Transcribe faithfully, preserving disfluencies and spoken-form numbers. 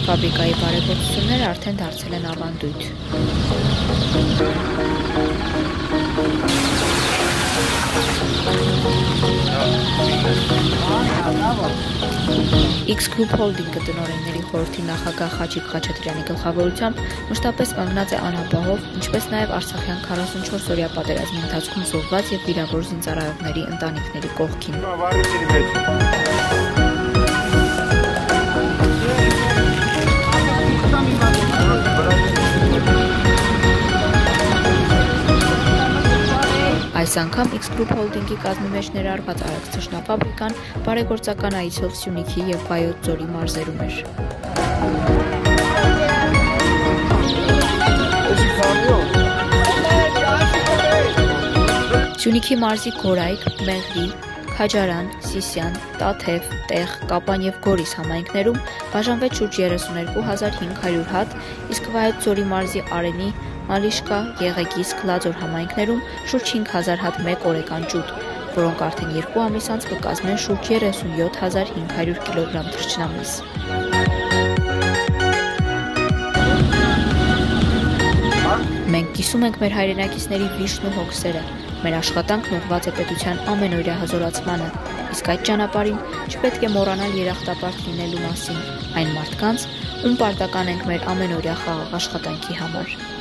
Ֆաբրիկայի բարեգործությունները արդեն դարձել են ավանդույթ։ X Group Holding-ը տնօրենների խորհրդի նախագահ Խաչիկ Խաչատրյանի գլխավորությամբ մշտապես կանգնած է անապահով, ինչպես նաև արցախյան քառասունչորս օրյա պատերազմի ընթացքում զոհված և վիրավոր զինծառայողների ընտանիքների կողքին։ Այս անգամ X Group Holding-ի կազմի մեջ ներառված Արաքս թշնաֆաբրիկան բարեգործական այցով Սյունիքի և Վայոց ձորի մարզերում էր։ Սյունիքի մարզի Գորայք, Մեղրի, Քաջարան, Սիսյան, Տաթև, Տեղ, Կապան և Գորիս համայնքներում բաժանվեց շուրջ երեսունյոթ հազար հինգ հարյուր հատ, իսկ Վայոց ձորի մարզի Արենի, Մալիշկա, Եղեգիս, Քլաձոր համայնքներում շուրջ հինգ հազար հատ մեկ օրեկան ջուտ, որոնք արդեն երկու ամիս անց կկազմեն շուրջ երեսունյոթ հազար հինգ հարյուր կիլոգրամ թռչնամիս։ Մենք կիսում ենք մեր հայրենակիցների վիշտն ու հոգսերը, մեր աշխատանքն ուղղված է պետության ամենօրյա հզորացմանը, իսկ այդ ճանապարհին չպետք է մոռանալ երախտապարտ լինելու մասին, այն մարդկանց, ում պարտական ենք մեր ամենօրյա խաղաղ աշխատանքի համար։